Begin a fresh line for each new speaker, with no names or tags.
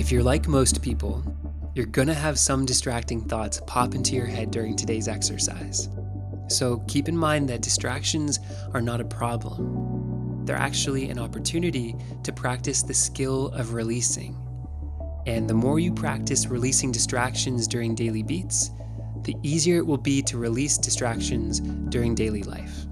If you're like most people, you're gonna have some distracting thoughts pop into your head during today's exercise. So keep in mind that distractions are not a problem. They're actually an opportunity to practice the skill of releasing. And the more you practice releasing distractions during daily beats, the easier it will be to release distractions during daily life.